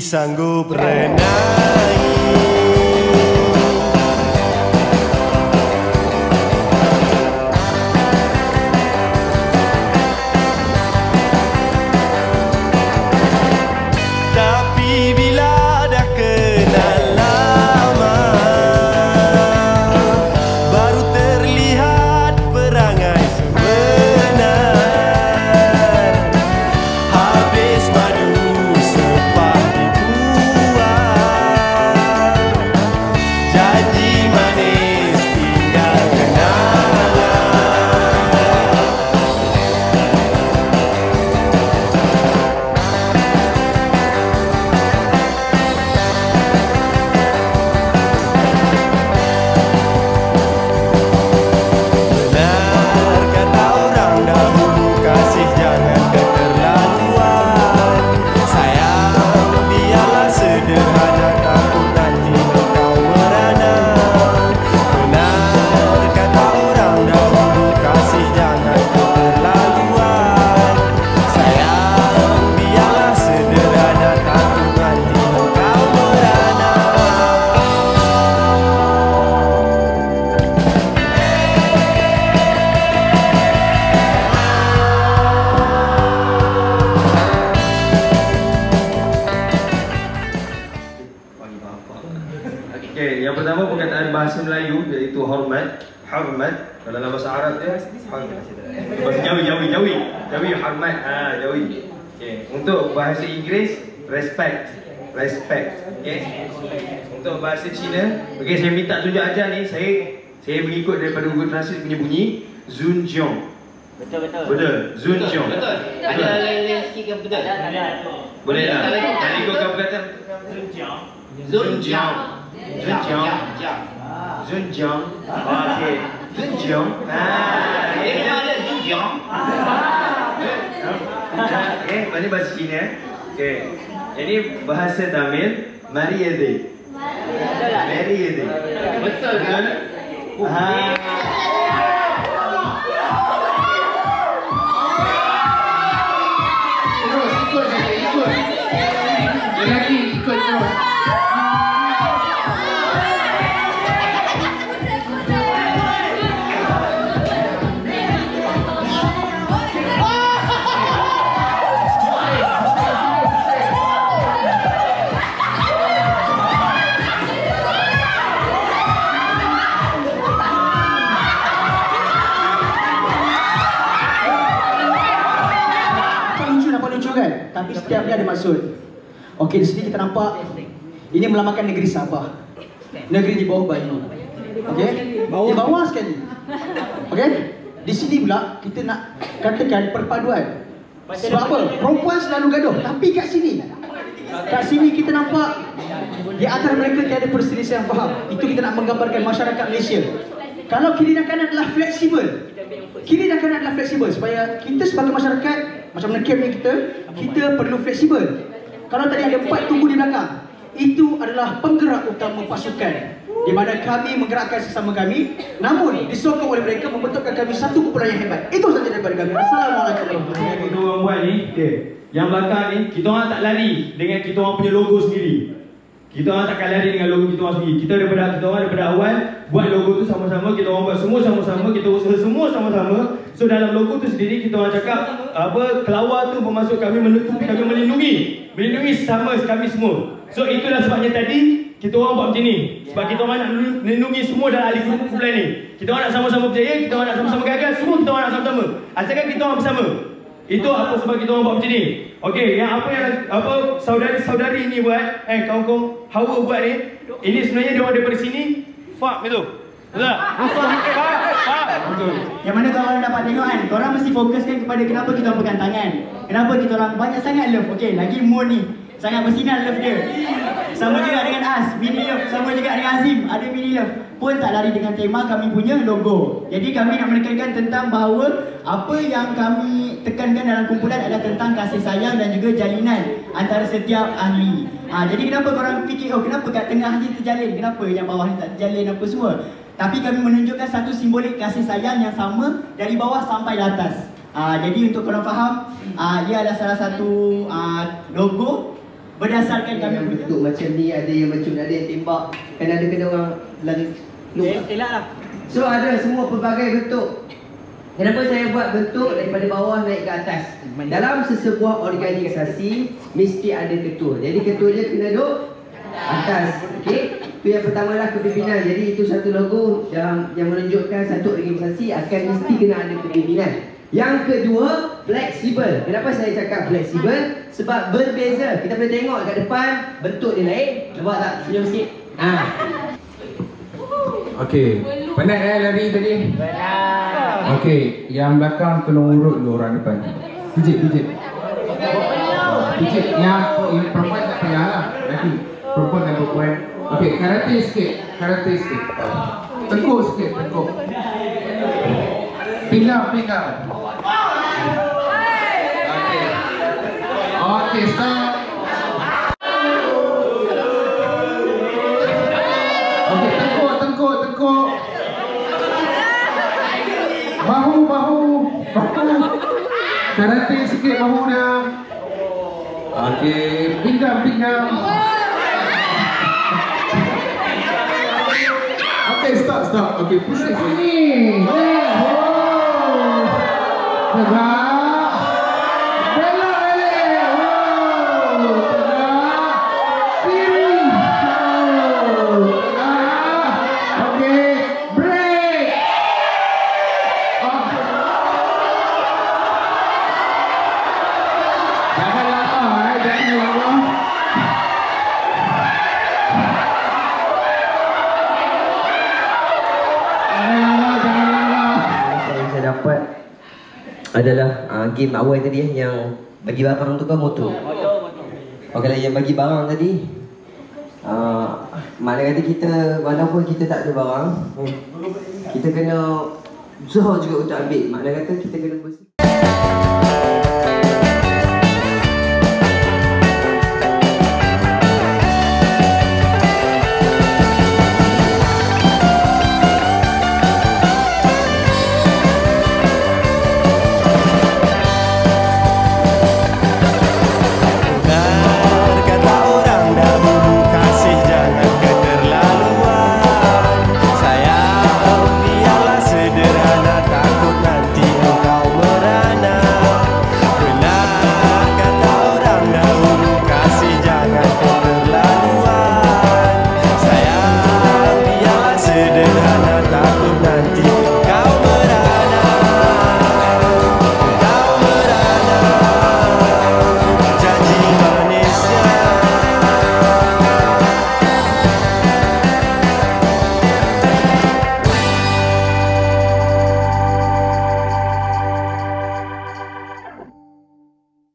sanggup renai. Yang pertama perkataan bahasa Melayu iaitu hormat. Hormat kalau dalam bahasa Arab dia bahasa Jawi hormat. Jawi. Okey, untuk bahasa Inggeris respect. Okey. Untuk bahasa Cina, okey, saya minta tunjuk ajar ni, saya mengikut daripada Google Translate punya bunyi Zunjiong. Betul. Zunjiong. Betul. Ada lain sikit betul. Boleh tak? Tadi kau perkataan Zunjiong. Zunjiong. Okey. Zunjiong. Ini ada Zunjiong. Okey, mana bahasa Cina? Okey. Ini bahasa Tamil, Mariyade. Mariyade. Betul kan? Terus ikut. Lelaki ikut terus. Tapi setiap dia ada maksud. Okey, di sini kita nampak ini melambangkan negeri Sabah. Negeri di bawah Bahino. Okey? Di bawah sekali. Okey? Di sini pula kita nak katakan perpaduan. Sebab apa? Perempuan selalu gaduh. Tapi kat sini kita nampak di antara mereka tiada perselisihan faham. Itu kita nak menggambarkan masyarakat Malaysia. Kalau kiri dan kanan adalah fleksibel. Kiri dan kanan adalah fleksibel supaya kita sebagai masyarakat, macam mana camp ni kita perlu fleksibel. Kalau tadi ada 4 tunggu di belakang, itu adalah penggerak utama pasukan, di mana kami menggerakkan sesama kami, namun disokong oleh mereka membentukkan kami satu kumpulan yang hebat. Itu saja daripada kami. Assalamualaikum warahmatullahi wabarakatuh. Yang kita orang buat ni, yang belakang ni, kita orang tak lari dengan kita orang punya logo sendiri. Kita orang takkan lari dengan logo kita orang sendiri. Kita orang daripada awal buat logo tu sama-sama, kita orang buat semua sama-sama, kita usaha semua sama-sama. So dalam logo tu sendiri kita orang cakap apa, kelawar tu bermaksud kami menutupi, kami melindungi sama kami semua. So itulah sebabnya tadi kita orang buat macam ni. Sebab kita orang nak melindungi semua dalam ahli kumpulan ni. Kita orang nak sama-sama berjaya, kita orang nak sama-sama gagal, semua kita orang nak sama-sama. Asalkan kita orang bersama. Itu apa sebab kita orang buat macam ni. Okey, yang saudari-saudari ni buat, kawan-kawan Hawa buat ni, ini sebenarnya dia orang daripada sini, fuck gitu. Betul tak? Betul. Yang mana korang dapat tengok kan, korang mesti fokuskan kepada kenapa kita orang pegang tangan. Kenapa kita orang banyak sangat love. Okey, lagi mood ni sangat bersinar love dia. Sama juga dengan As, mini love. Sama juga dengan Azim, ada mini love. Pun tak lari dengan tema kami punya logo. Jadi kami nak menekankan tentang bahawa apa yang kami tekankan dalam kumpulan adalah tentang kasih sayang dan juga jalinan antara setiap ahli. Jadi kenapa korang fikir, oh kenapa kat tengah je terjalin, kenapa yang bawah ni tak terjalin apa semua. Tapi kami menunjukkan satu simbolik kasih sayang yang sama dari bawah sampai ke atas. Jadi untuk korang faham, ia adalah salah satu logo berdasarkan kami yang punya. bentuk macam ni, ada yang macam ada yang tembak, kan ada kena orang lari keluar. Elak lah. So ada semua pelbagai bentuk. Kenapa saya buat bentuk daripada bawah naik ke atas? Dalam sesebuah organisasi mesti ada ketua. Jadi ketua dia kena duduk atas. Okey. Itu yang pertama lah, kepimpinan. Jadi itu satu logo yang menunjukkan satu organisasi akan mesti kena ada kepimpinan. Yang kedua, fleksibel. Kenapa saya cakap fleksibel? Sebab berbeza. Kita boleh tengok kat depan bentuk dia lain. Nampak tak? Senyum sikit. Okey, penat lari tadi? Penat. Okey, yang belakang tolong urut dulu orang depan. Pijit. Pijit. Yang perempuan tak payahlah. Lagi perempuan dan perempuan. Okey, karate sikit. Tengkuk sikit, tengkuk. Pinggang. Okey, stop. Okey, tengkuk. Bahu. Karate sikit bahu dia. Okey, pinggang. Okey, stop. Okey, pusing sini. Tegak. Belok balik. Tegak. Kiri. Tegak. Okey, break. Jangan lama, jangan lama. Saya dapat adalah game awal tadi yang bagi barang tu kan motor. Kalau yang bagi barang tadi mana kata kita, walaupun kita tak ada barang, kita kena usaha juga untuk ambil. Makna kata kita kena bersih.